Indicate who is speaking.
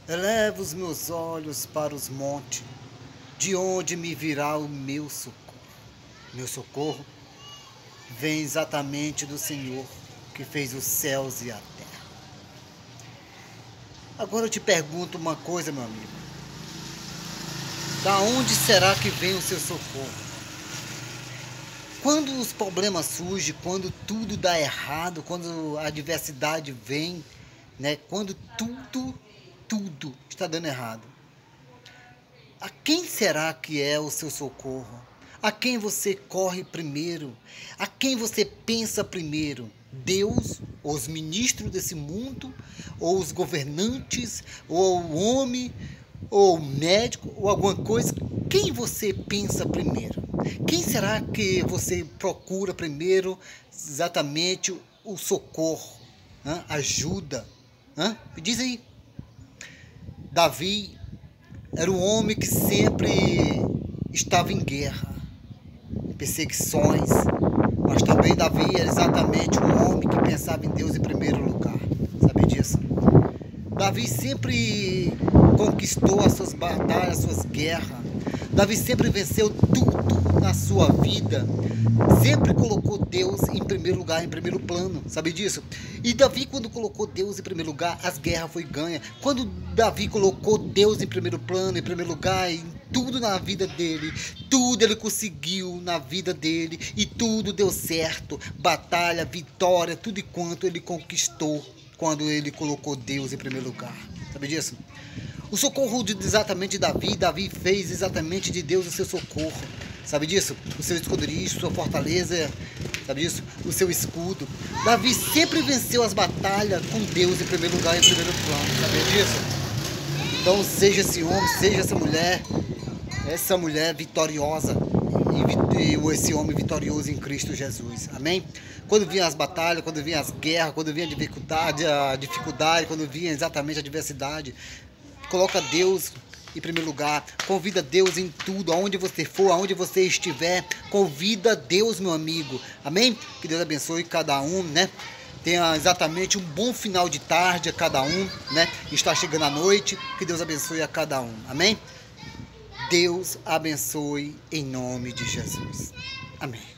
Speaker 1: Elevo os meus olhos para os montes, de onde me virá o meu socorro. Meu socorro vem exatamente do Senhor, que fez os céus e a terra. Agora eu te pergunto uma coisa, meu amigo. Da onde será que vem o seu socorro? Quando os problemas surgem, quando tudo dá errado, quando a adversidade vem, né? Quando tudo está dando errado. A quem será que é o seu socorro? A quem você corre primeiro? A quem você pensa primeiro? Deus, ou os ministros desse mundo, ou os governantes, ou o homem, ou o médico, ou alguma coisa? Quem você pensa primeiro? Quem será que você procura primeiro exatamente o socorro? Ajuda? Me diz aí. Davi era um homem que sempre estava em guerra, em perseguições, mas também Davi era exatamente um homem que pensava em Deus em primeiro lugar. Sabe disso? Davi sempre conquistou as suas batalhas, as suas guerras. Davi sempre venceu tudo na sua vida. Sempre colocou Deus em primeiro lugar, em primeiro plano. Sabe disso? E Davi, quando colocou Deus em primeiro lugar, as guerras foi ganha. Quando Davi colocou Deus em primeiro plano, em primeiro lugar, em tudo na vida dele, tudo ele conseguiu na vida dele e tudo deu certo. Batalha, vitória, tudo e quanto ele conquistou quando ele colocou Deus em primeiro lugar. Sabe disso? O socorro exatamente de Davi, Davi fez exatamente de Deus o seu socorro. Sabe disso? O seu esconderijo, sua fortaleza, sabe disso? O seu escudo. Davi sempre venceu as batalhas com Deus em primeiro lugar, em primeiro plano. Sabe disso? Então seja esse homem, seja essa mulher vitoriosa e esse homem vitorioso em Cristo Jesus. Amém? Quando vinha as batalhas, quando vinha as guerras, quando vinha a dificuldade, quando vinha exatamente a adversidade, coloca Deus em primeiro lugar, convida Deus em tudo, aonde você for, aonde você estiver, convida Deus, meu amigo. Amém? Que Deus abençoe cada um, né? Tenha exatamente um bom final de tarde a cada um, né? Está chegando a noite, que Deus abençoe a cada um. Amém? Deus abençoe em nome de Jesus. Amém.